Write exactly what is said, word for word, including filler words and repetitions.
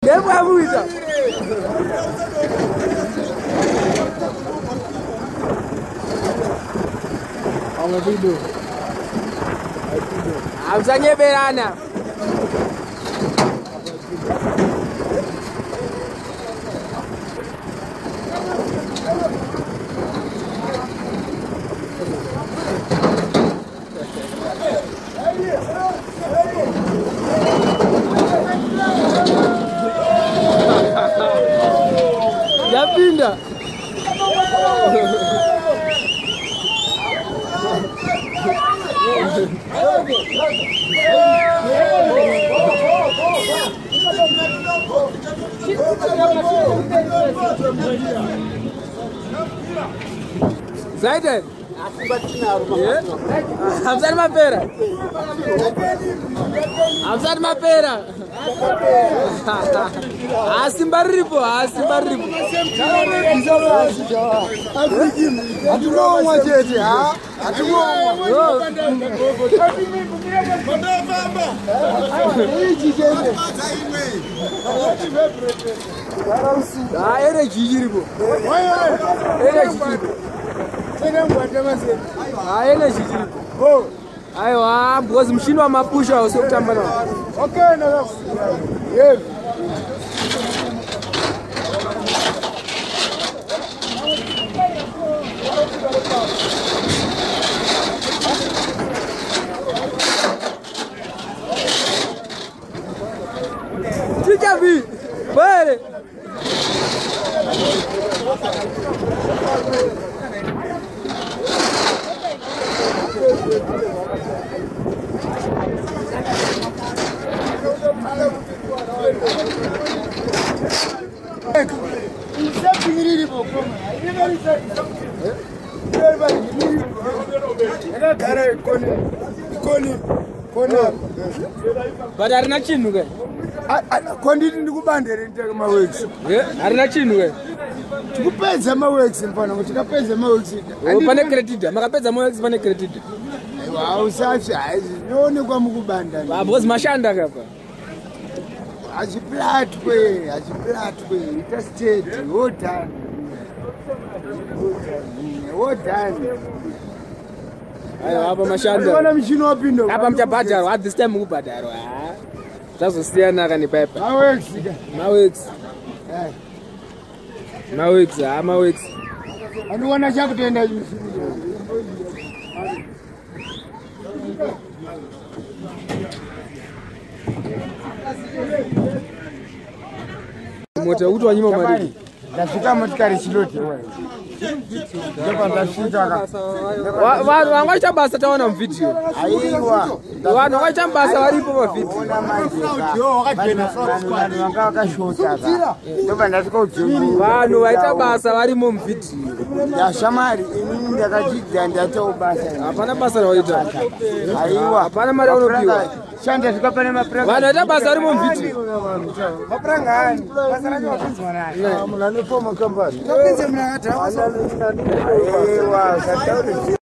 Never have we done. I'm a video. I'm saying, Berana. Yapinda. Zaiden. Hamzat mapera. Hamzat mapera. Asimbaripo, asimbaripo. Atumo mwachete, ha? Atumo. Ah, era jijiripo. Era jijiripo. Ah, era jijiripo. Aiwa, because mshini wa mapusha usokutamba na. Okay, na. Yes. Tika bi. Bare. But are not chin again. I continue to go back there and take my works. Yeah, are not chin again. To pay some works in front of you, to pay some works. Oh, Panacredit, Marapeza works Panacredit. Wow, such as no Nugamu Banda. I was Mashanda. As you flat way, as you flat way, it has stayed. What time? What time? Hapa mashanda. Wana mshino wapindo. Hapa mchapata at this time upata. Sasa siana kani pepe. Mawex. Mawex. Eh. Mawex, ah Mawex. Anu wana cha kutenda hivi. Moto utu wa nyuma mali. Ndafika motikari siloti wewe. Vanhu vangaita basa taona muvidhiyo. Aiwa. Vanhu vangaita basa varipo mavidhiyo. Vanhu vaita basa varimo muvidhiyo. Yashamari inini ndakadzidza ndatoa basa. Hapana basa rawaita. Aiwa. Hapana mari unopiwa. Shanda tukapane mapranga. Vanhu vaita basa varimo muvidhiyo. Mapranga hani. Basa racho wakunzwa naye. Mulano poma kambani. Tapinze mnakata. Wow,